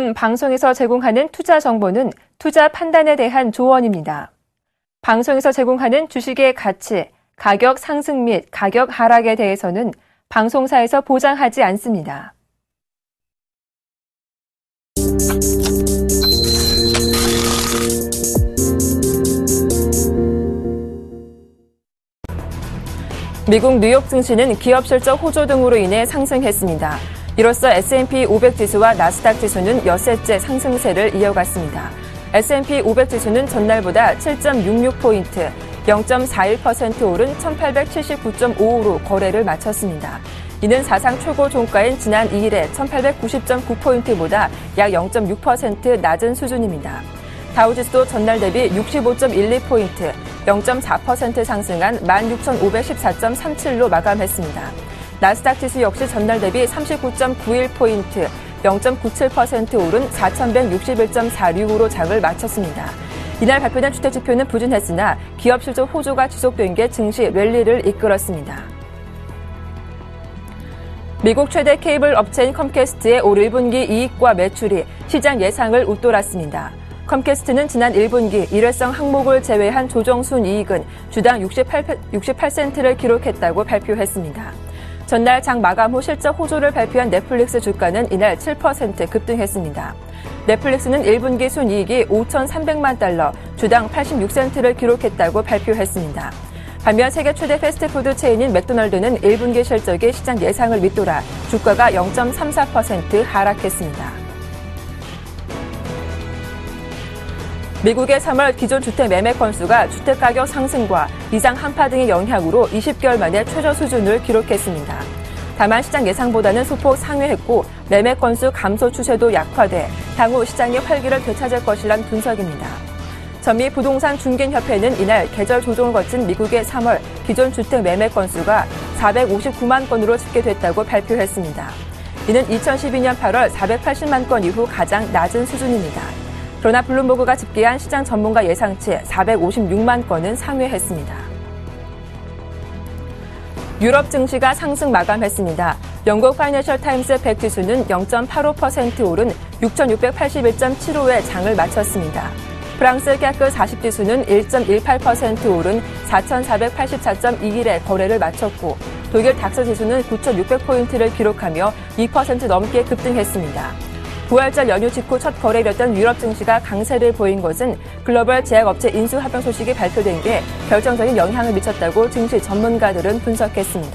본 방송에서 제공하는 투자 정보는 투자 판단에 대한 조언입니다. 방송에서 제공하는 주식의 가치, 가격 상승 및 가격 하락에 대해서는 방송사에서 보장하지 않습니다. 미국 뉴욕 증시는 기업 실적 호조 등으로 인해 상승했습니다. 이로써 S&P 500 지수와 나스닥 지수는 엿새째 상승세를 이어갔습니다. S&P 500 지수는 전날보다 7.66포인트, 0.41% 오른 1879.55로 거래를 마쳤습니다. 이는 사상 최고 종가인 지난 2일의 1890.9포인트보다 약 0.6% 낮은 수준입니다. 다우지수도 전날 대비 65.12포인트, 0.4% 상승한 16,514.37로 마감했습니다. 나스닥 지수 역시 전날 대비 39.91포인트, 0.97% 오른 4,161.46으로 장을 마쳤습니다. 이날 발표된 주택지표는 부진했으나 기업 실적 호조가 지속된 게 증시 랠리를 이끌었습니다. 미국 최대 케이블 업체인 컴캐스트의 올 1분기 이익과 매출이 시장 예상을 웃돌았습니다. 컴캐스트는 지난 1분기 일회성 항목을 제외한 조정 순이익은 주당 68센트를 기록했다고 발표했습니다. 전날 장 마감 후 실적 호조를 발표한 넷플릭스 주가는 이날 7% 급등했습니다. 넷플릭스는 1분기 순이익이 5,300만 달러, 주당 86센트를 기록했다고 발표했습니다. 반면 세계 최대 패스트푸드 체인인 맥도날드는 1분기 실적이 시장 예상을 밑돌아 주가가 0.34% 하락했습니다. 미국의 3월 기존 주택 매매 건수가 주택가격 상승과 이상 한파 등의 영향으로 20개월 만에 최저 수준을 기록했습니다. 다만 시장 예상보다는 소폭 상회했고 매매 건수 감소 추세도 약화돼 향후 시장의 활기를 되찾을 것이란 분석입니다. 전미 부동산 중개인협회는 이날 계절 조정을 거친 미국의 3월 기존 주택 매매 건수가 459만 건으로 집계됐다고 발표했습니다. 이는 2012년 8월 480만 건 이후 가장 낮은 수준입니다. 그러나 블룸버그가 집계한 시장 전문가 예상치 456만 건은 상회했습니다. 유럽 증시가 상승 마감했습니다. 영국 파이낸셜 타임스 100 지수는 0.85% 오른 6,681.75의 장을 마쳤습니다. 프랑스 CAC 40 지수는 1.18% 오른 4,484.21의 거래를 마쳤고 독일 닥스 지수는 9,600포인트를 기록하며 2% 넘게 급등했습니다. 부활절 연휴 직후 첫 거래일이었던 유럽 증시가 강세를 보인 것은 글로벌 제약업체 인수합병 소식이 발표된 게 결정적인 영향을 미쳤다고 증시 전문가들은 분석했습니다.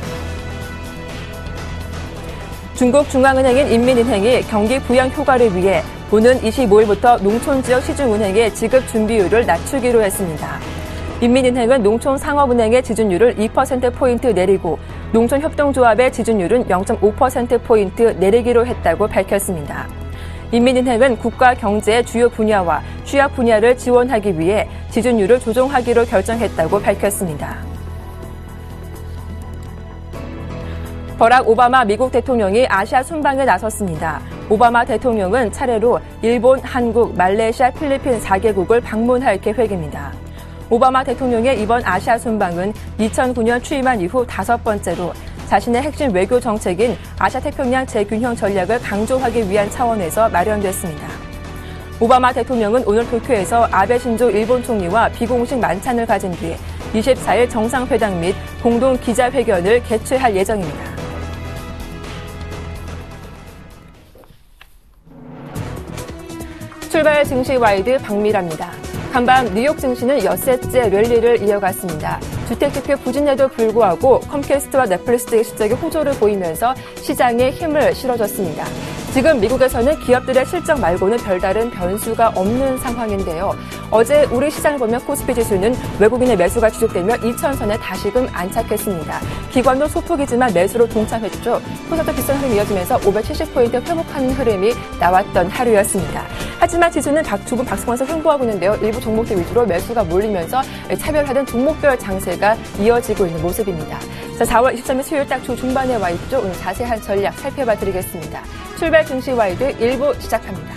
중국 중앙은행인 인민은행이 경기 부양 효과를 위해 오는 25일부터 농촌지역 시중은행의 지급 준비율을 낮추기로 했습니다. 인민은행은 농촌상업은행의 지준율을 2%포인트 내리고 농촌협동조합의 지준율은 0.5%포인트 내리기로 했다고 밝혔습니다. 인민은행은 국가 경제의 주요 분야와 취약 분야를 지원하기 위해 지준율을 조정하기로 결정했다고 밝혔습니다. 버락 오바마 미국 대통령이 아시아 순방에 나섰습니다. 오바마 대통령은 차례로 일본, 한국, 말레이시아, 필리핀 4개국을 방문할 계획입니다. 오바마 대통령의 이번 아시아 순방은 2009년 취임한 이후 5번째로 자신의 핵심 외교 정책인 아시아태평양 재균형 전략을 강조하기 위한 차원에서 마련됐습니다. 오바마 대통령은 오늘 도쿄에서 아베 신조 일본 총리와 비공식 만찬을 가진 뒤 24일 정상회담 및 공동 기자회견을 개최할 예정입니다. 출발 증시 와이드 박미라입니다. 간밤 뉴욕 증시는 엿새째 랠리를 이어갔습니다. 주택지표 부진에도 불구하고 컴캐스트와 넷플릭스의 실적이 호조를 보이면서 시장에 힘을 실어줬습니다. 지금 미국에서는 기업들의 실적 말고는 별다른 변수가 없는 상황인데요. 어제 우리 시장을 보면 코스피 지수는 외국인의 매수가 지속되며 2,000선에 다시금 안착했습니다. 기관도 소폭이지만 매수로 동참했죠. 코스닥도 비싼 흐름이 이어지면서 570포인트 회복하는 흐름이 나왔던 하루였습니다. 하지만 지수는 조금 박스권에서 횡보하고 있는데요. 일부 종목들 위주로 매수가 몰리면서 차별화된 종목별 장세가 이어지고 있는 모습입니다. 자, 4월 23일 수요일 딱 주 중반에 와 있죠. 오늘 자세한 전략 살펴봐 드리겠습니다. 출발 증시 와이드 1부 시작합니다.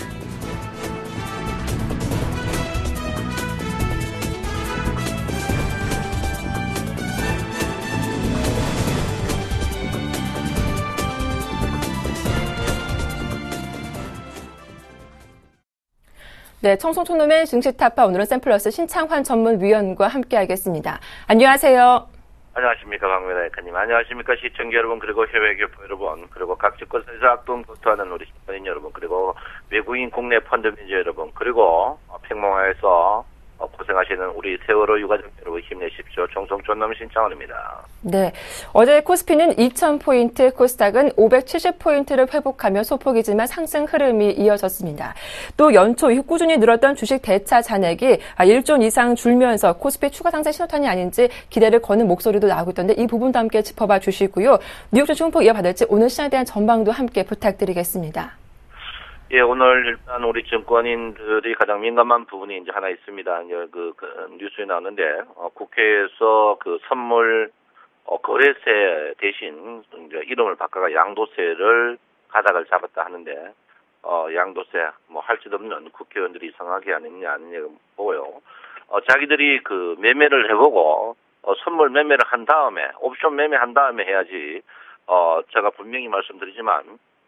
네, 청송촌놈의 증시 타파 오늘은 샘플러스 신창환 전문위원과 함께하겠습니다. 안녕하세요. 안녕하십니까, 박명래 대표님. 안녕하십니까, 시청자 여러분, 그리고 해외 교포 여러분, 그리고 각 집권에서 악동도토하는 우리 시민인 여러분, 그리고 외국인 국내 펀드 매니저 여러분, 그리고 평범하에서 고생하시는 우리 세월호 유가족 여러분 힘내십시오. 청송촌놈 신창원입니다. 네, 어제 코스피는 2,000포인트, 코스닥은 570포인트를 회복하며 소폭이지만 상승 흐름이 이어졌습니다. 또 연초 이후 꾸준히 늘었던 주식 대차 잔액이 1조 이상 줄면서 코스피 추가 상승 신호탄이 아닌지 기대를 거는 목소리도 나오고 있던데 이 부분도 함께 짚어봐 주시고요. 뉴욕 주식 홍보 이어받을지 오늘 시장에 대한 전망도 함께 부탁드리겠습니다. 예, 오늘 일단 우리 증권인들이 가장 민감한 부분이 이제 하나 있습니다. 이제 그 뉴스에 나오는데, 국회에서 그 선물, 거래세 대신 이제 이름을 바꿔가 양도세를 가닥을 잡았다 하는데, 양도세, 할 수 없는 국회의원들이 이상하게 아니냐 보고요. 자기들이 그 매매를 해보고, 선물 매매를 한 다음에, 옵션 매매 한 다음에 해야지, 제가 분명히 말씀드리지만,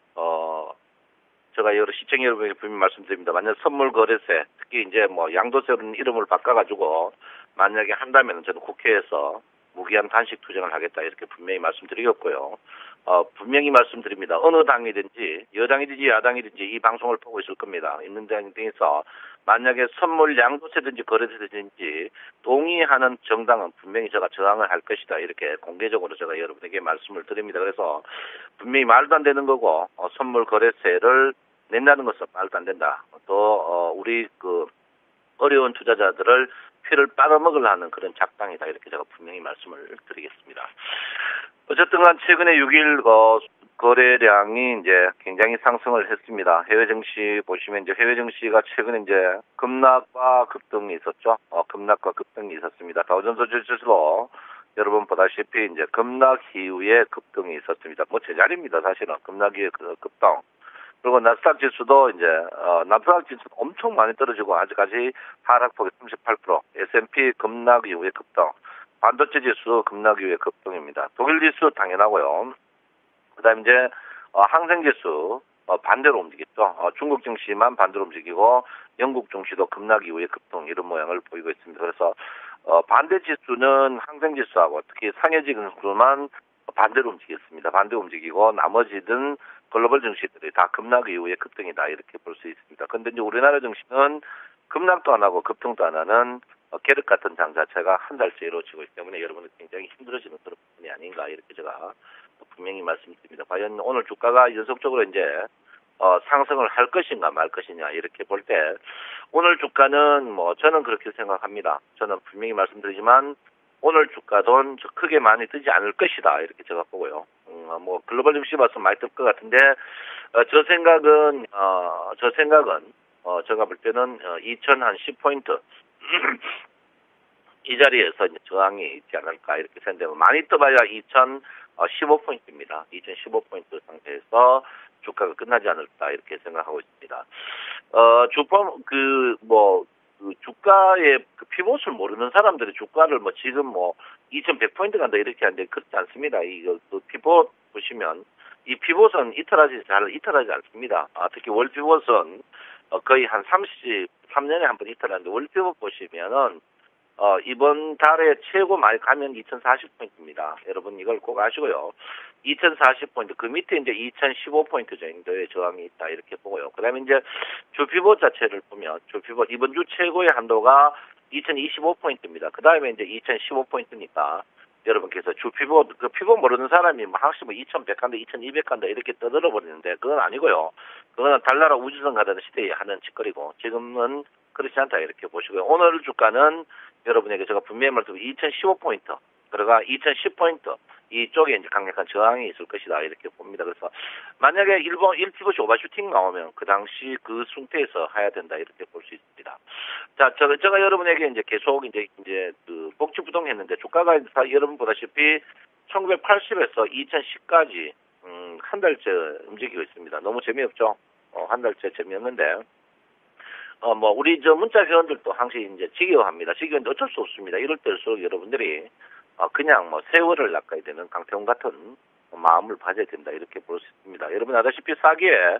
제가 여러 시청 여러분에게 분명히 말씀드립니다. 만약 선물 거래세, 특히 이제 양도세로는 이름을 바꿔가지고 만약에 한다면 저는 국회에서 무기한 단식 투쟁을 하겠다 이렇게 분명히 말씀드리겠고요. 분명히 말씀드립니다. 어느 당이든지 여당이든지 야당이든지 이 방송을 보고 있을 겁니다. 있는 당에서 만약에 선물 양도세든지 거래세든지 동의하는 정당은 분명히 제가 저항을 할 것이다. 이렇게 공개적으로 제가 여러분에게 말씀을 드립니다. 그래서 분명히 말도 안 되는 거고 선물 거래세를 낸다는 것은 말도 안 된다. 또 우리 그 어려운 투자자들을 피를 빨아먹으려 하는 그런 작당이다. 이렇게 제가 분명히 말씀을 드리겠습니다. 어쨌든 간 최근에 6일 거래량이 이제 굉장히 상승을 했습니다. 해외 증시 보시면 이제 해외 증시가 최근에 이제 급락과 급등이 있었죠. 급락과 급등이 있었습니다. 다우존스 지수로 여러분 보다시피 이제 급락 이후에 급등이 있었습니다. 제자리입니다. 사실은 급락 이후에 급등. 그리고 나스닥 지수도 이제 나스닥 지수 엄청 많이 떨어지고 아직까지 하락폭이 38%, S&P 급락 이후에 급등, 반도체 지수 급락 이후에 급등입니다. 독일 지수 당연하고요. 그다음에 이제 항생 지수 반대로 움직였죠. 중국 증시만 반대로 움직이고 영국 증시도 급락 이후에 급등 이런 모양을 보이고 있습니다. 그래서 반대 지수는 항생 지수하고 특히 상해 지수만 반대로 움직였습니다. 반대로 움직이고 나머지는 글로벌 증시들이 다 급락 이후에 급등이다 이렇게 볼 수 있습니다. 그런데 이제 우리나라 증시는 급락도 안 하고 급등도 안 하는 계륵 같은 장 자체가 한 달째 이루어지고 있기 때문에 여러분은 굉장히 힘들어지는 그런 부분이 아닌가 이렇게 제가 분명히 말씀드립니다. 과연 오늘 주가가 연속적으로 이제 상승을 할 것인가 말 것이냐 이렇게 볼 때 오늘 주가는 저는 그렇게 생각합니다. 저는 분명히 말씀드리지만 오늘 주가도 크게 많이 뜨지 않을 것이다 이렇게 제가 보고요. 글로벌 증시 봐서 많이 뜰 것 같은데 저 생각은 제가 볼 때는 2010포인트 이 자리에서 이제 저항이 있지 않을까 이렇게 생각되면 많이 떠봐야 2015포인트입니다. 2015포인트 상태에서 주가가 끝나지 않을까 이렇게 생각하고 있습니다. 주가의 그 피봇을 모르는 사람들이 주가를 지금 2100포인트 간다 이렇게 하는데 그렇지 않습니다. 그 피봇 보시면 이 피봇은 잘 이탈하지 않습니다. 특히 월 피봇은 거의 한 33년에 한 번 이탈하는데 월 피봇 보시면은 이번 달에 최고 많이 가면 2040포인트입니다. 여러분 이걸 꼭 아시고요. 2040포인트, 그 밑에 이제 2015포인트 정도의 저항이 있다, 이렇게 보고요. 그 다음에 이제 주피봇 자체를 보면, 주피봇, 이번 주 최고의 한도가 2025포인트입니다. 그 다음에 이제 2015포인트니까, 여러분께서 주피봇, 그 피봇 모르는 사람이 혹시 2100 간다, 2200 간다, 이렇게 떠들어 버리는데, 그건 아니고요. 그거는 달나라 우주선 가던 시대에 하는 짓거리고, 지금은 그렇지 않다, 이렇게 보시고요. 오늘 주가는 여러분에게 제가 분명히 말씀드리면 2015포인트, 그러가 2010포인트, 이쪽에 이제 강력한 저항이 있을 것이다, 이렇게 봅니다. 그래서, 만약에 1피봇이 오버슈팅 나오면, 그 당시 그 상태에서 해야 된다, 이렇게 볼 수 있습니다. 자, 제가 여러분에게 이제 계속 그 복지부동 했는데, 주가가 여러분 보다시피 1980에서 2010까지, 한 달째 움직이고 있습니다. 너무 재미없죠? 한 달째 재미없는데, 우리 문자 회원들도 항상 이제 지겨워합니다. 지겨운데 어쩔 수 없습니다. 이럴 때일수록 여러분들이, 그냥 세월을 낚아야 되는 강태공 같은 마음을 가져야 된다. 이렇게 볼 수 있습니다. 여러분 아다시피 4기에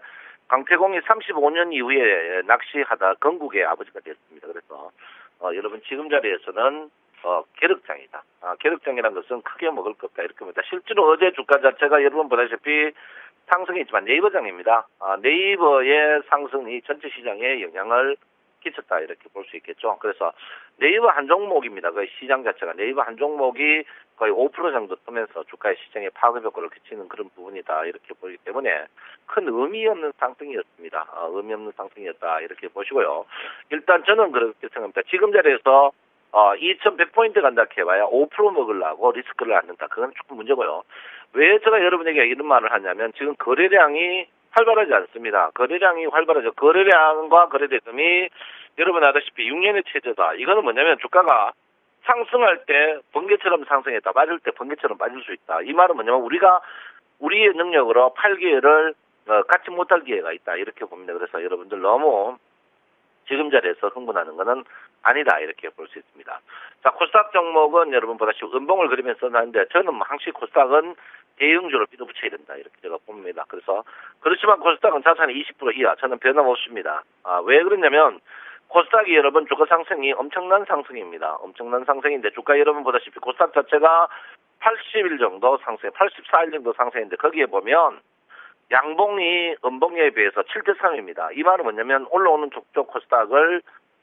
강태공이 35년 이후에 낚시하다 건국의 아버지가 됐습니다. 그래서 여러분 지금 자리에서는 계륵장이다. 계륵장이라는 것은 크게 먹을 것 없다 이렇게 봅니다. 실제로 어제 주가 자체가 여러분 보다시피 상승이 있지만 네이버장입니다. 네이버의 상승이 전체 시장에 영향을 끼쳤다 이렇게 볼 수 있겠죠. 그래서 네이버 한 종목입니다. 그 시장 자체가 네이버 한 종목이 거의 5% 정도 뜨면서 주가의 시장에 파급 효과를 끼치는 그런 부분이다 이렇게 보기 때문에 큰 의미 없는 상승이었습니다. 의미 없는 상승이었다 이렇게 보시고요. 일단 저는 그렇게 생각합니다. 지금 자리에서 2100포인트 간다 해봐야 5% 먹으려고 리스크를 안는다. 그건 조금 문제고요. 왜 제가 여러분에게 이런 말을 하냐면 지금 거래량이 활발하지 않습니다. 거래량이 활발하죠. 거래량과 거래대금이 여러분 아다시피 6년의 최저다. 이거는 뭐냐면 주가가 상승할 때 번개처럼 상승했다. 빠질 때 번개처럼 빠질 수 있다. 이 말은 뭐냐면 우리가 우리의 능력으로 8기회를 갖지 못할 기회가 있다. 이렇게 봅니다. 그래서 여러분들 너무 지금 자리에서 흥분하는 것은 아니다 이렇게 볼 수 있습니다. 자, 코스닥 종목은 여러분 보다시피 음봉을 그리면서 하는데 저는 항시 코스닥은 대형주를 밀어붙여야 된다 이렇게 제가 봅니다. 그래서 그렇지만 코스닥은 자산이 20% 이하 저는 변함없습니다. 왜 그러냐면 코스닥이 여러분 주가 상승이 엄청난 상승입니다. 엄청난 상승인데 주가 여러분 보다시피 코스닥 자체가 80일 정도 상승, 84일 정도 상승인데 거기에 보면 양봉이 음봉에 비해서 7대3입니다. 이 말은 뭐냐면 올라오는 쪽 코스닥을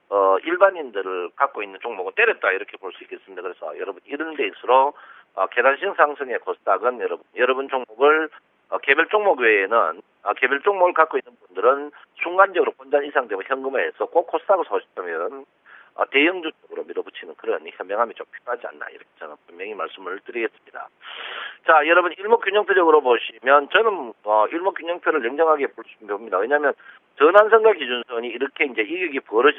일반인들을 갖고 있는 종목은 때렸다 이렇게 볼 수 있겠습니다. 그래서 여러분 이런 데일수록 계단식 상승의 코스닥은 여러분 종목을 개별 종목 외에는 개별 종목을 갖고 있는 분들은 순간적으로 본전 이상 되면 현금화해서 꼭 코스닥을 사시면 대형주 쪽으로 밀어붙이는 그런 현명함이 좀 필요하지 않나 이렇게 저는 분명히 말씀을 드리겠습니다. 자, 여러분 일목균형표적으로 보시면 저는 일목균형표를 냉정하게 봅니다. 왜냐하면 전환선과 기준선이 이렇게 이제 이격이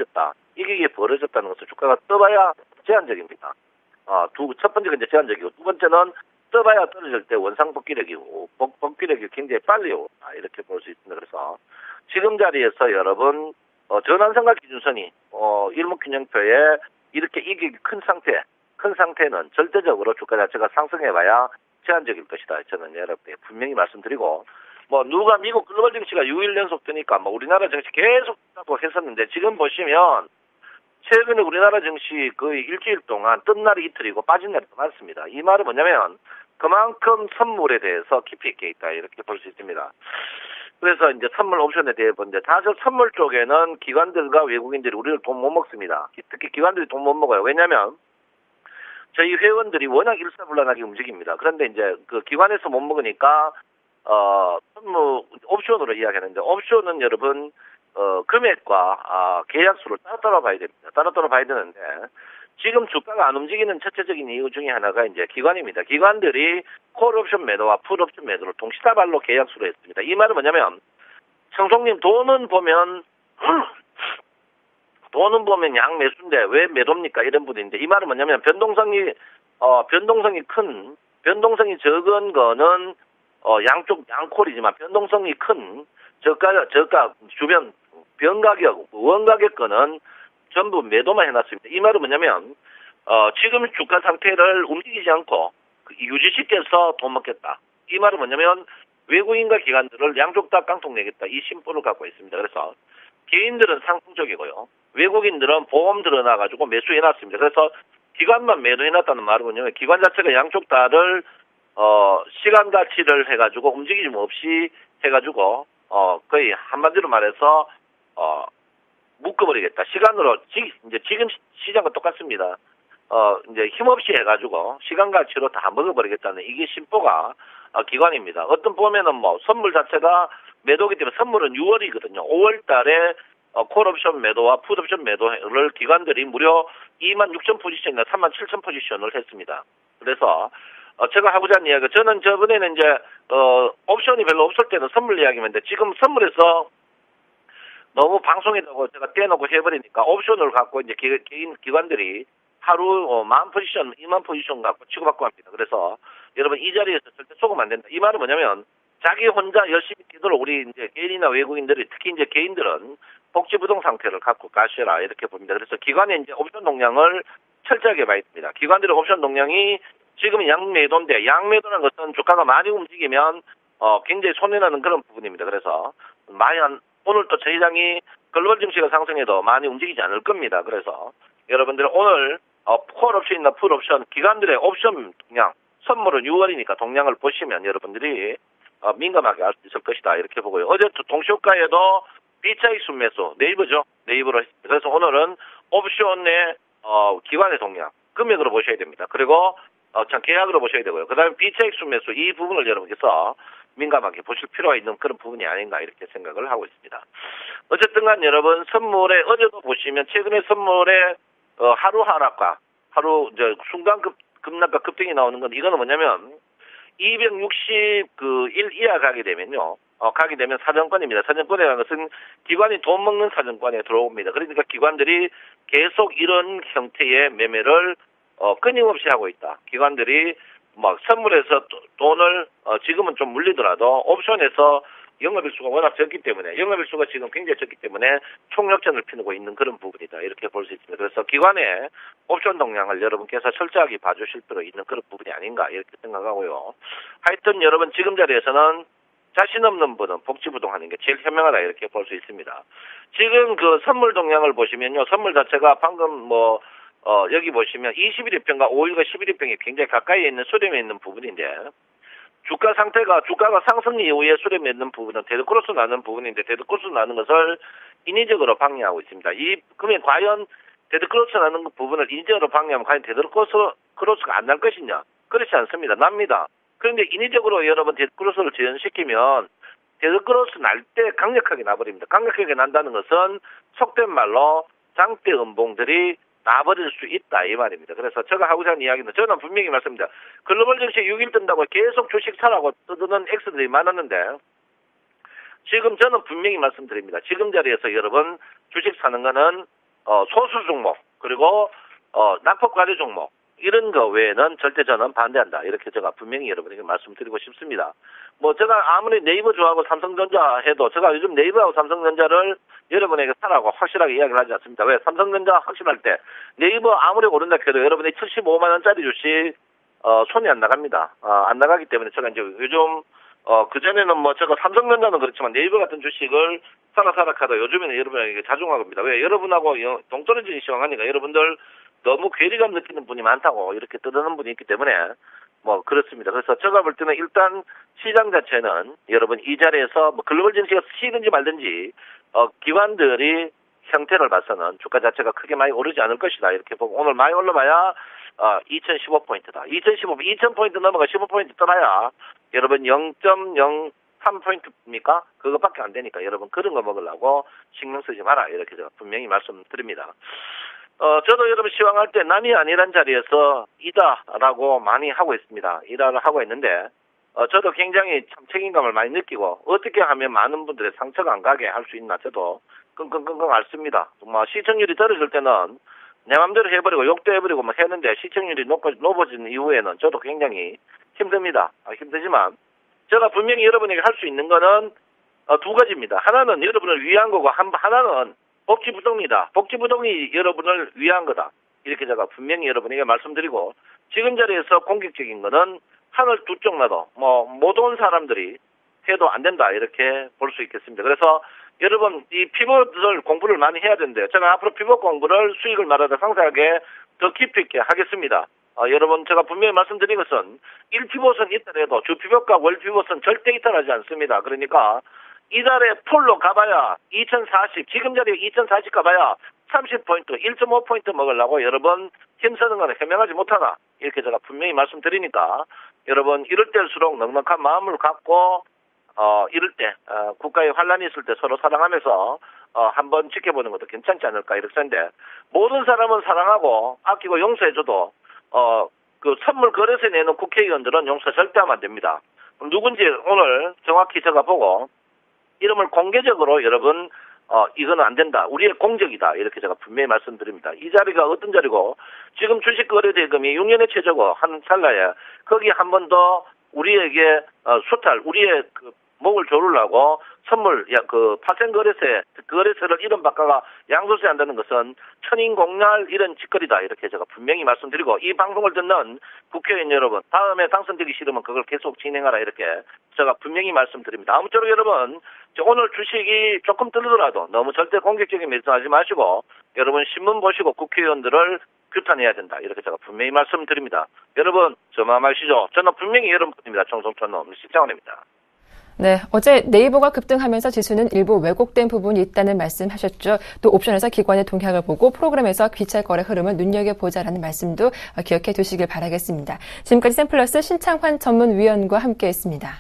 벌어졌다는 것은 주가가 떠봐야 제한적입니다. 첫 번째가 이제 제한적이고 두 번째는 떠봐야 떨어질 때 원상 복귀력이고 복귀력이 굉장히 빨리 오다 이렇게 볼 수 있습니다. 그래서 지금 자리에서 여러분 전환선과 기준선이 일목균형표에 이렇게 이격이 큰 상태는 절대적으로 주가 자체가 상승해봐야 제한적일 것이다. 저는 여러분께 분명히 말씀드리고 누가 미국 글로벌 증시가 6일 연속 뜨니까 우리나라 증시 계속 뜨고 했었는데 지금 보시면 최근에 우리나라 증시 거의 일주일 동안 뜬 날이 이틀이고 빠진 날이 더 많습니다. 이 말은 뭐냐면 그만큼 선물에 대해서 깊이 있게 있다 이렇게 볼 수 있습니다. 그래서 이제 선물 옵션에 대해 보는데 사실 선물 쪽에는 기관들과 외국인들이 우리를 돈 못 먹습니다. 특히 기관들이 돈 못 먹어요. 왜냐하면 저희 회원들이 워낙 일사불란하게 움직입니다. 그런데 이제 그 기관에서 못 먹으니까 선물 옵션으로 이야기하는데 옵션은 여러분 금액과 계약수를 따로 봐야 됩니다. 따로 봐야 되는데 지금 주가가 안 움직이는 첫째적인 이유 중에 하나가 이제 기관입니다. 기관들이 콜옵션 매도와 풋옵션 매도를 동시다발로 계약수로 했습니다. 이 말은 뭐냐면 청송님 돈은 보면 양 매수인데 왜 매도입니까? 이런 분인데 이 말은 뭐냐면 변동성이 적은 거는 양쪽 양콜이지만 변동성이 큰 저가 주변 변가격 원가격 거는 전부 매도만 해놨습니다. 이 말은 뭐냐면 지금 주가 상태를 움직이지 않고 유지시켜서 돈 먹겠다. 이 말은 뭐냐면 외국인과 기관들을 양쪽 다 깡통 내겠다. 이 심보를 갖고 있습니다. 그래서 개인들은 상승 쪽이고요. 외국인들은 보험 들어놔가지고 매수해놨습니다. 그래서 기관만 매도해놨다는 말은 뭐냐면 기관 자체가 양쪽 다를 시간 가치를 해가지고 움직임 없이 해가지고 거의 한마디로 말해서 묶어버리겠다. 시간으로 이제 지금 시장과 똑같습니다. 이제 힘없이 해가지고 시간 가치로 다 먹어버리겠다는 이게 심보가 기관입니다. 어떤 보면은 선물 자체가 매도기 때문에 선물은 6월이거든요. 5월달에 콜옵션 매도와 풋옵션 매도를 기관들이 무려 26,000 포지션이나 37,000 포지션을 했습니다. 그래서 제가 하고자 하는 이야기가 저는 저번에는 이제 옵션이 별로 없을 때는 선물 이야기만 했는데 지금 선물에서 너무 방송에다가 제가 떼놓고 해버리니까 옵션을 갖고 이제 개인 기관들이 하루 10,000 포지션, 20,000 포지션 갖고 치고받고 합니다. 그래서 여러분 이 자리에서 절대 속으면 안 된다. 이 말은 뭐냐면 자기 혼자 열심히 뛰도록 우리 이제 개인이나 외국인들이 특히 이제 개인들은 복지부동 상태를 갖고 가시라 이렇게 봅니다. 그래서 기관의 이제 옵션 동향을 철저하게 봐야 됩니다. 기관들의 옵션 동향이 지금 양매도인데 양매도라는 것은 주가가 많이 움직이면 굉장히 손해나는 그런 부분입니다. 그래서 오늘 또 저희당이 글로벌 증시가 상승해도 많이 움직이지 않을 겁니다. 그래서 여러분들 오늘 콜 옵션이나 풀 옵션 기관들의 옵션 동향 선물은 6월이니까 동향을 보시면 여러분들이 민감하게 알 수 있을 것이다 이렇게 보고요. 어제 동시효과에도 비차익 순매수 네이버죠. 네이버로 했습니다. 그래서 오늘은 옵션의 기관의 동향 금액으로 보셔야 됩니다. 그리고 계약으로 보셔야 되고요. 그다음에 비차익 순매수 이 부분을 여러분께서 민감하게 보실 필요가 있는 그런 부분이 아닌가 이렇게 생각을 하고 있습니다. 어쨌든 간 여러분 선물에 어제도 보시면 최근에 선물에 하루 하락과 하루 이제 순간 급락과 급등이 나오는 건 이거는 뭐냐면 261 이하 가게 되면요. 가게 되면 사정권입니다. 사정권이라는 것은 기관이 돈 먹는 사정권에 들어옵니다. 그러니까 기관들이 계속 이런 형태의 매매를 끊임없이 하고 있다. 기관들이 막 선물에서 돈을 지금은 좀 물리더라도 옵션에서 영업일수가 워낙 적기 때문에 영업일수가 지금 굉장히 적기 때문에 총력전을 피우고 있는 그런 부분이다 이렇게 볼 수 있습니다. 그래서 기관의 옵션 동향을 여러분께서 철저하게 봐주실 필요 있는 그런 부분이 아닌가 이렇게 생각하고요. 하여튼 여러분 지금 자리에서는 자신 없는 분은 복지부동하는 게 제일 현명하다 이렇게 볼 수 있습니다. 지금 그 선물 동향을 보시면요. 선물 자체가 방금 여기 보시면 21일평과 5일과 11일평이 굉장히 가까이에 있는 수렴에 있는 부분인데 주가가 상승 이후에 수렴에 있는 부분은 데드크로스 나는 부분인데 데드크로스 나는 것을 인위적으로 방해하고 있습니다. 그러면 과연 데드크로스 나는 부분을 인위적으로 방해하면 과연 데드크로스가 안 날 것이냐? 그렇지 않습니다. 납니다. 그런데 인위적으로 여러분 데드크로스를 재현시키면 데드크로스 날 때 강력하게 나버립니다. 강력하게 난다는 것은 속된 말로 장대 음봉들이 나버릴 수 있다 이 말입니다. 그래서 제가 하고자 하는 이야기는 저는 분명히 말씀드립니다. 글로벌 증시 6일 뜬다고 계속 주식 사라고 떠드는 X들이 많았는데 지금 저는 분명히 말씀드립니다. 지금 자리에서 여러분 주식 사는 거는 소수 종목 그리고 낙폭 과대 종목 이런 거 외에는 절대 저는 반대한다. 이렇게 제가 분명히 여러분에게 말씀드리고 싶습니다. 제가 아무리 네이버 좋아하고 삼성전자 해도 제가 요즘 네이버하고 삼성전자를 여러분에게 사라고 확실하게 이야기를 하지 않습니다. 왜? 삼성전자 확실할 때 네이버 아무리 오른다 해도 여러분이 75만 원짜리 주식 손이 안 나갑니다. 안 나가기 때문에 제가 이제 요즘 그전에는 제가 삼성전자는 그렇지만 네이버 같은 주식을 사라 하다 요즘에는 여러분에게 자중하겁니다. 왜? 여러분하고 동떨어지기 시작하니까 여러분들 너무 괴리감 느끼는 분이 많다고 이렇게 떠드는 분이 있기 때문에 그렇습니다. 그래서 제가 볼 때는 일단 시장 자체는 여러분 이 자리에서 글로벌 증시가 쉬든지 말든지 기관들이 형태를 봐서는 주가 자체가 크게 많이 오르지 않을 것이다. 이렇게 보고 오늘 많이 올라봐야 2015포인트다. 2000포인트 넘어가 15포인트 떠나야 여러분 0.03포인트입니까? 그것밖에 안 되니까 여러분 그런 거 먹으려고 신경 쓰지 마라. 이렇게 제가 분명히 말씀드립니다. 저도 여러분 시황할 때 남이 아니란 자리에서 이다라고 많이 하고 있습니다. 이다를 하고 있는데 저도 굉장히 참 책임감을 많이 느끼고 어떻게 하면 많은 분들의 상처가 안 가게 할 수 있나 저도 끙끙끙끙 앓습니다. 시청률이 떨어질 때는 내 맘대로 해버리고 욕도 해버리고 했는데 시청률이 높아진 이후에는 저도 굉장히 힘듭니다. 힘들지만 제가 분명히 여러분에게 할 수 있는 거는 두 가지입니다. 하나는 여러분을 위한 거고 하나는 복지부동입니다. 복지부동이 여러분을 위한 거다. 이렇게 제가 분명히 여러분에게 말씀드리고 지금 자리에서 공격적인 거는 하늘 두 쪽 나도 못 온 사람들이 해도 안 된다. 이렇게 볼 수 있겠습니다. 그래서 여러분 이 피벗을 공부를 많이 해야 되는데요. 제가 앞으로 피벗 공부를 수익을 말하다 상세하게 더 깊이 있게 하겠습니다. 여러분 제가 분명히 말씀드린 것은 1피벗은 있더라도 주피벗과 월피벗은 절대 이탈하지 않습니다. 그러니까 이달에 폴로 가봐야 2040 지금 자리에 2040 가봐야 30포인트 1.5포인트 먹으려고 여러분 힘쓰는 건 현명하지 못하다. 이렇게 제가 분명히 말씀드리니까 여러분 이럴 때일수록 넉넉한 마음을 갖고 이럴 때 국가의 환란이 있을 때 서로 사랑하면서 한번 지켜보는 것도 괜찮지 않을까 이렇게 생각하는데 모든 사람은 사랑하고 아끼고 용서해줘도 그 선물 거래세 내는 국회의원들은 용서 절대 하면 안 됩니다. 누군지 오늘 정확히 제가 보고 이름을 공개적으로 여러분 이거는 안 된다. 우리의 공적이다. 이렇게 제가 분명히 말씀드립니다. 이 자리가 어떤 자리고 지금 주식거래대금이 6년의 최저고 한 찰나에 거기 한 번 더 우리에게 우리의 그 목을 조르려고 선물, 파생 거래세를 이름 바꿔가 양도세 한다는 것은 천인공날 이런 짓거리다. 이렇게 제가 분명히 말씀드리고, 이 방송을 듣는 국회의원 여러분, 다음에 당선되기 싫으면 그걸 계속 진행하라. 이렇게 제가 분명히 말씀드립니다. 아무쪼록 여러분, 오늘 주식이 조금 떨리더라도 너무 절대 공격적인 말씀하지 마시고, 여러분 신문 보시고 국회의원들을 규탄해야 된다. 이렇게 제가 분명히 말씀드립니다. 여러분, 저만 마시죠. 저는 분명히 여러분입니다. 정성천놈 시장원입니다. 네, 어제 네이버가 급등하면서 지수는 일부 왜곡된 부분이 있다는 말씀하셨죠. 또 옵션에서 기관의 동향을 보고 프로그램에서 귀찰 거래 흐름을 눈여겨보자라는 말씀도 기억해 두시길 바라겠습니다. 지금까지 샘플러스 신창환 전문위원과 함께했습니다.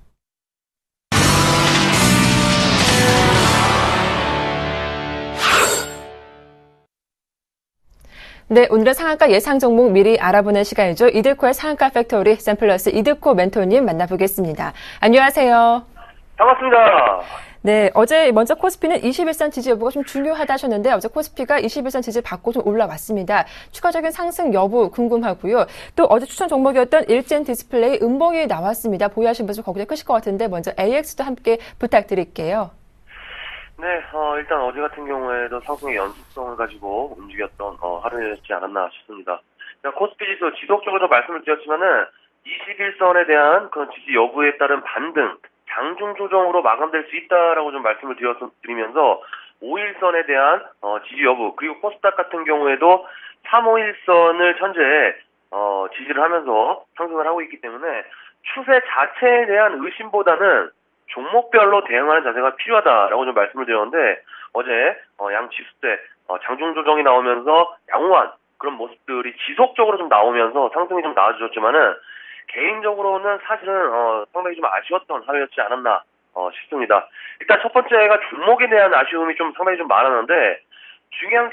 네, 오늘의 상한가 예상 종목 미리 알아보는 시간이죠. 이드코의 상한가 팩토리 샘플러스 이드코 멘토님 만나보겠습니다. 안녕하세요. 반갑습니다. 네, 어제 먼저 코스피는 21선 지지 여부가 좀 중요하다 하셨는데 어제 코스피가 21선 지지 받고 좀 올라왔습니다. 추가적인 상승 여부 궁금하고요. 또 어제 추천 종목이었던 일젠 디스플레이 음봉이 나왔습니다. 보유하신 분들 거기에 크실 것 같은데 먼저 AX도 함께 부탁드릴게요. 네, 일단 어제 같은 경우에도 상승의 연속성을 가지고 움직였던 하루였지 않았나 싶습니다. 코스피 지수 지속적으로 말씀을 드렸지만은 21선에 대한 그런 지지 여부에 따른 반등, 장중 조정으로 마감될 수 있다라고 좀 말씀을 드리면서 5일선에 대한 지지 여부, 그리고 코스닥 같은 경우에도 351선을 현재 지지를 하면서 상승을 하고 있기 때문에 추세 자체에 대한 의심보다는 종목별로 대응하는 자세가 필요하다라고 좀 말씀을 드렸는데 어제 양 지수대 장중 조정이 나오면서 양호한 그런 모습들이 지속적으로 좀 나오면서 상승이 좀 나아졌지만은 개인적으로는 사실은 상당히 좀 아쉬웠던 하루였지 않았나 싶습니다. 일단 첫 번째가 종목에 대한 아쉬움이 좀 상당히 좀 많았는데 중요한 게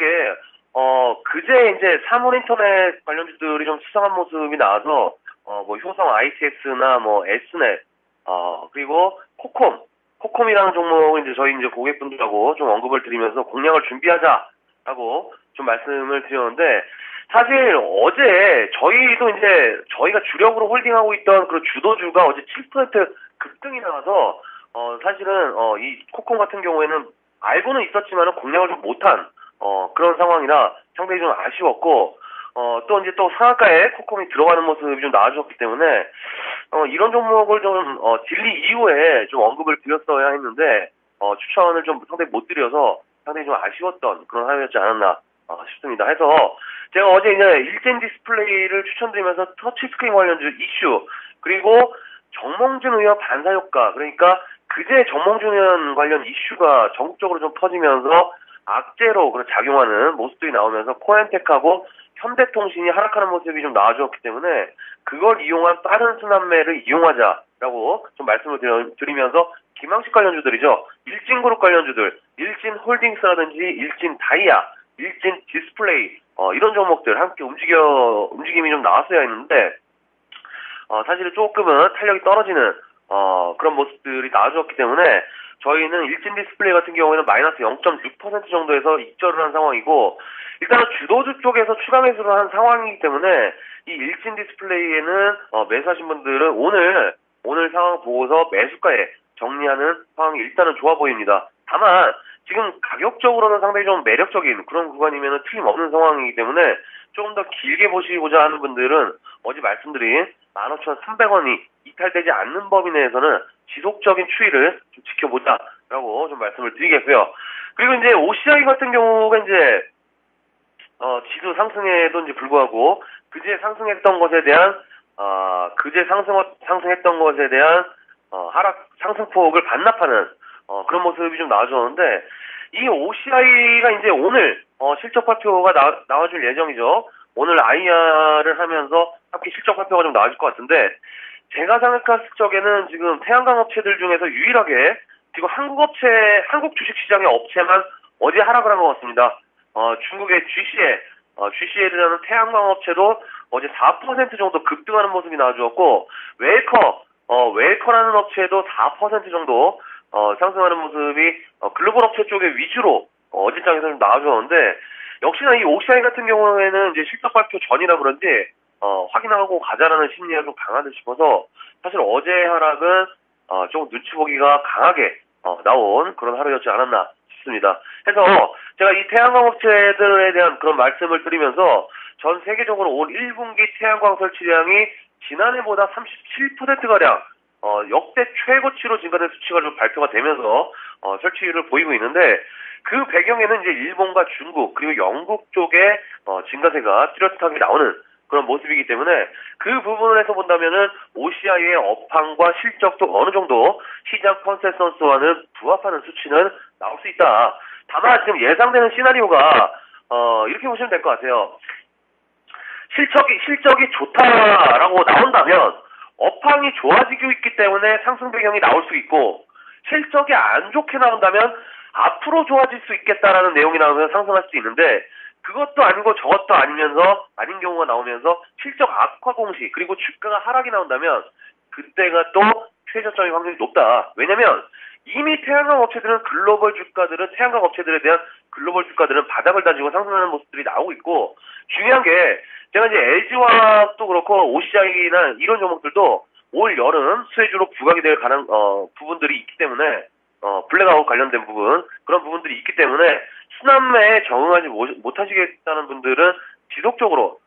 그제 이제 사물인터넷 관련주들이 좀 수상한 모습이 나와서 뭐 효성 ITX나 뭐 S넷 그리고 코콤이라는 종목을 이제 저희 이제 고객분들하고 좀 언급을 드리면서 공략을 준비하자라고 좀 말씀을 드렸는데 사실 어제 저희가 주력으로 홀딩하고 있던 그 주도주가 어제 7% 급등이 나와서 사실은 이 코콤 같은 경우에는 알고는 있었지만은 공략을 좀 못한 그런 상황이라 상당히 좀 아쉬웠고 또 이제 또 상한가에 코콤이 들어가는 모습이 좀 나아졌기 때문에 이런 종목을 좀 딜리 이후에 좀 언급을 드렸어야 했는데 추천을 좀 상당히 못 드려서 상당히 좀 아쉬웠던 그런 하루였지 않았나 싶습니다. 해서 제가 어제 이제 일젠 디스플레이를 추천드리면서 터치 스크린 관련주 이슈 그리고 정몽준 의원 반사 효과 그러니까 그제 정몽준 의원 관련 이슈가 전국적으로 좀 퍼지면서 악재로 작용하는 모습들이 나오면서 코엔텍하고 현대통신이 하락하는 모습이 좀 나아졌기 때문에 그걸 이용한 빠른 순환매를 이용하자라고 좀 말씀을 드리면서 김항식 관련주들이죠. 일진그룹 관련주들, 일진홀딩스라든지 일진다이아, 일진 디스플레이 이런 종목들 함께 움직임이 좀 나왔어야 했는데 사실은 조금은 탄력이 떨어지는 그런 모습들이 나아졌기 때문에 저희는 일진 디스플레이 같은 경우에는 마이너스 0.6% 정도에서 익절을 한 상황이고 일단은 주도주 쪽에서 추가 매수를 한 상황이기 때문에 이 일진 디스플레이에는 매수하신 분들은 오늘 상황 보고서 매수가에 정리하는 상황이 일단은 좋아 보입니다. 다만 지금 가격적으로는 상당히 좀 매력적인 그런 구간이면 틀림없는 상황이기 때문에 조금 더 길게 보시고자 하는 분들은 어제 말씀드린 15,300원이 이탈되지 않는 범위 내에서는 지속적인 추이를 좀 지켜보자라고 좀 말씀을 드리겠고요. 그리고 이제 OCI 같은 경우가 이제 지수 상승에도 이제 불구하고 그제 상승했던 것에 대한 상승했던 것에 대한 하락 상승폭을 반납하는 그런 모습이 좀 나와줬는데 이 OCI가 이제 오늘 실적 발표가 나와줄 예정이죠. 오늘 IR을 하면서 함께 실적 발표가 좀 나와질 것 같은데 제가 생각했을 적에는 지금 태양광 업체들 중에서 유일하게 지금 한국 주식시장의 업체만 어제 하락을 한 것 같습니다. 중국의 GCL이라는 태양광 업체도 어제 4% 정도 급등하는 모습이 나와주었고 웰커라는 업체도 4% 정도 상승하는 모습이 글로벌 업체 쪽에 위주로 어제 장에서 좀 나와주었는데 역시나 이 OCI 같은 경우에는 이제 실적 발표 전이라 그런지 확인하고 가자라는 심리가 좀 강하다 싶어서 사실 어제 하락은 조금 눈치 보기가 강하게 나온 그런 하루였지 않았나 싶습니다. 그래서 제가 이 태양광 업체들에 대한 그런 말씀을 드리면서 전 세계적으로 올 1분기 태양광 설치량이 지난해보다 37%가량 역대 최고치로 증가된 수치가 좀 발표가 되면서 설치율을 보이고 있는데, 그 배경에는 이제 일본과 중국 그리고 영국 쪽에 증가세가 뚜렷하게 나오는 그런 모습이기 때문에, 그 부분에서 본다면은 OCI의 업황과 실적도 어느 정도 시장 컨센서스와는 부합하는 수치는 나올 수 있다. 다만 지금 예상되는 시나리오가 이렇게 보시면 될 것 같아요. 실적이 좋다라고 나온다면 업황이 좋아지고 있기 때문에 상승 배경이 나올 수 있고, 실적이 안 좋게 나온다면 앞으로 좋아질 수 있겠다라는 내용이 나오면 상승할 수 있는데, 그것도 아니고 저것도 아닌 경우가 나오면서 실적 악화 공시 그리고 주가가 하락이 나온다면 그때가 또 최저점의 확률이 높다. 왜냐면 이미 태양광 업체들은 태양광 업체들에 대한 글로벌 주가들은 바닥을 다지고 상승하는 모습들이 나오고 있고, 중요한 게 제가 이제 LG화학도 그렇고 OCI나 이런 종목들도 올 여름 수혜주로 부각이 될 부분들이 있기 때문에, 블랙아웃 관련된 그런 부분들이 있기 때문에 순환매에 적응하지 못하시겠다는 분들은 지속적으로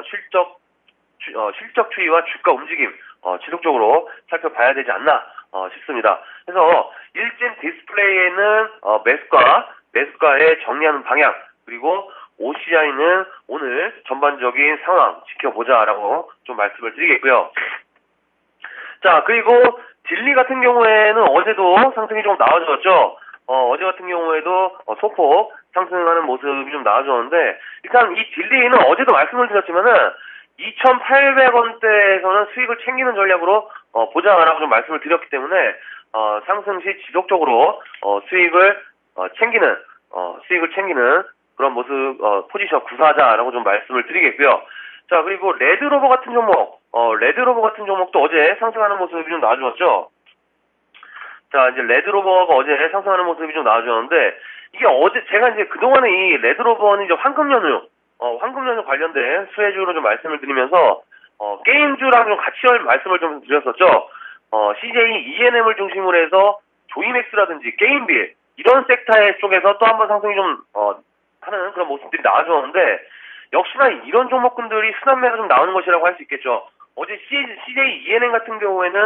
실적 추이와 주가 움직임 지속적으로 살펴봐야 되지 않나 싶습니다. 그래서 일진 디스플레이에는 매수가의 정리하는 방향, 그리고 OCI는 오늘 전반적인 상황 지켜보자라고 좀 말씀을 드리겠고요. 자, 그리고 딜리 같은 경우에는 어제도 상승이 좀 나와줬죠. 어제 같은 경우에도 소폭 상승하는 모습이 좀 나와줬는데, 일단 이 딜리는 어제도 말씀을 드렸지만은 2,800원대에서는 수익을 챙기는 전략으로 보자라고 좀 말씀을 드렸기 때문에 상승 시 지속적으로 수익을 챙기는 그런 모습 포지션 구사하자라고 좀 말씀을 드리겠고요. 자, 그리고 레드로버 같은 종목도 어제 상승하는 모습이 좀 나와주었죠. 자, 이제 레드로버가 어제 상승하는 모습이 좀 나와주었는데, 이게 어제 제가 이제 그동안에 이 레드로버는 이제 황금 연휴 관련된 수혜주로 좀 말씀을 드리면서 게임주랑 좀 같이 말씀을 좀 드렸었죠. CJ ENM을 중심으로 해서 조이맥스라든지 게임빌 이런 섹터의 쪽에서 또 한번 상승이 좀 하는 그런 모습들이 나와주었는데, 역시나 이런 종목군들이 순환매가 좀 나오는 것이라고 할 수 있겠죠. 어제 CJ ENM 같은 경우에는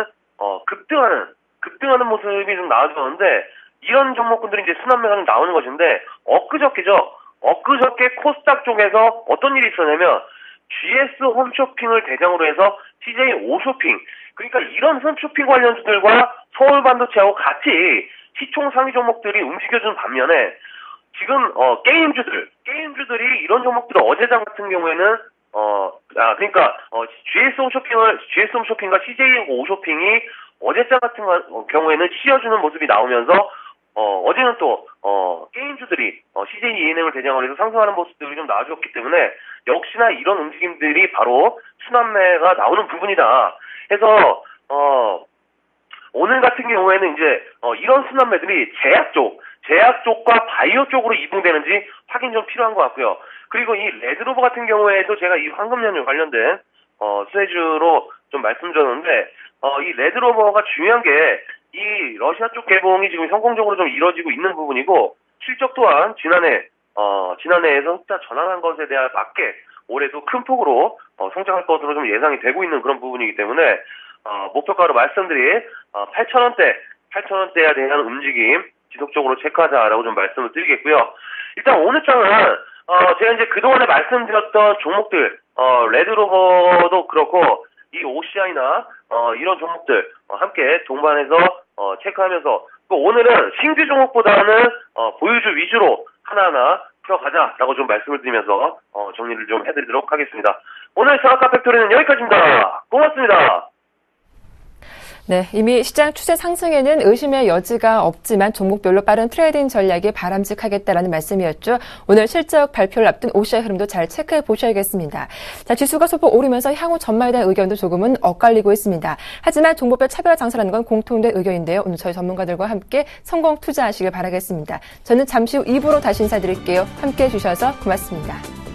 급등하는 모습이 좀 나와주었는데, 이런 종목군들이 이제 순환매가 좀 나오는 것인데, 엊그저께 코스닥 쪽에서 어떤 일이 있었냐면 GS 홈쇼핑을 대상으로 해서 CJ 오쇼핑, 그러니까 이런 홈쇼핑 관련주들과 서울반도체하고 같이 시총 상위 종목들이 움직여주는 반면에, 지금 게임주들이 이런 종목들을 어제장 같은 경우에는 GS 홈쇼핑과 CJ 오쇼핑이 어제장 같은 경우에는 쉬어주는 모습이 나오면서 어제는 또 게임주들이 CJ ENM을 대상으로 해서 상승하는 모습들이 좀 나와줬기 때문에, 역시나 이런 움직임들이 바로 순환매가 나오는 부분이다 해서 오늘 같은 경우에는 이제 이런 순환매들이 제약 쪽과 바이오 쪽으로 이동되는지 확인 좀 필요한 것 같고요. 그리고 이 레드로버 같은 경우에도 제가 이 황금연휴 관련된 수혜주로 좀 말씀드렸는데, 이 레드로버가 중요한 게 이 러시아 쪽 개봉이 지금 성공적으로 좀 이루어지고 있는 부분이고, 실적 또한 지난해에서 흑자 전환한 것에 대한 맞게 올해도 큰 폭으로 성장할 것으로 좀 예상이 되고 있는 그런 부분이기 때문에 목표가로 말씀드린 8,000원대에 대한 움직임 지속적으로 체크하자라고 좀 말씀을 드리겠고요. 일단 오늘 장은 제가 이제 그동안에 말씀드렸던 종목들, 레드로버도 그렇고 이 OCI나 이런 종목들 함께 동반해서 체크하면서, 오늘은 신규 종목보다는 보유주 위주로 하나하나 풀어가자라고 좀 말씀을 드리면서 정리를 좀 해드리도록 하겠습니다. 오늘 정확한 팩토리는 여기까지입니다. 고맙습니다. 네, 이미 시장 추세 상승에는 의심의 여지가 없지만 종목별로 빠른 트레이딩 전략이 바람직하겠다라는 말씀이었죠. 오늘 실적 발표를 앞둔 OCI 흐름도 잘 체크해 보셔야겠습니다. 자, 지수가 소폭 오르면서 향후 전망에 대한 의견도 조금은 엇갈리고 있습니다. 하지만 종목별 차별화 장사라는 건 공통된 의견인데요. 오늘 저희 전문가들과 함께 성공 투자하시길 바라겠습니다. 저는 잠시 후 2부로 다시 인사드릴게요. 함께해 주셔서 고맙습니다.